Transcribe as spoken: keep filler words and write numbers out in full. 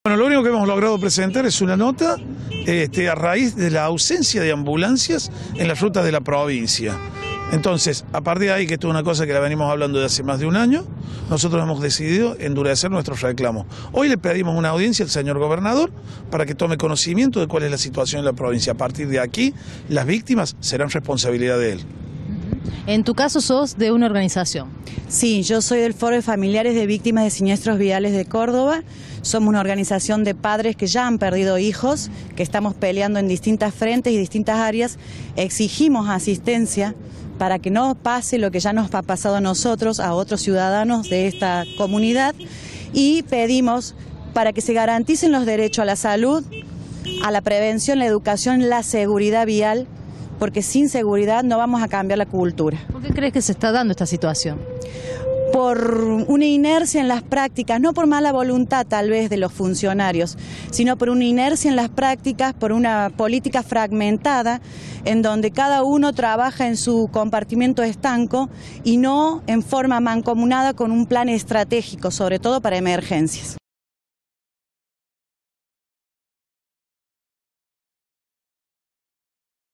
Bueno, lo único que hemos logrado presentar es una nota este, a raíz de la ausencia de ambulancias en las rutas de la provincia. Entonces, a partir de ahí, que esto es una cosa que la venimos hablando de hace más de un año, nosotros hemos decidido endurecer nuestros reclamos. Hoy le pedimos una audiencia al señor gobernador para que tome conocimiento de cuál es la situación en la provincia. A partir de aquí, las víctimas serán responsabilidad de él. En tu caso sos de una organización. Sí, yo soy del Foro de Familiares de Víctimas de Siniestros Viales de Córdoba. Somos una organización de padres que ya han perdido hijos, que estamos peleando en distintas frentes y distintas áreas. Exigimos asistencia para que no pase lo que ya nos ha pasado a nosotros, a otros ciudadanos de esta comunidad, y pedimos para que se garanticen los derechos a la salud, a la prevención, la educación, la seguridad vial, porque sin seguridad no vamos a cambiar la cultura. ¿Por qué crees que se está dando esta situación? Por una inercia en las prácticas, no por mala voluntad tal vez de los funcionarios, sino por una inercia en las prácticas, por una política fragmentada, en donde cada uno trabaja en su compartimento estanco y no en forma mancomunada con un plan estratégico, sobre todo para emergencias.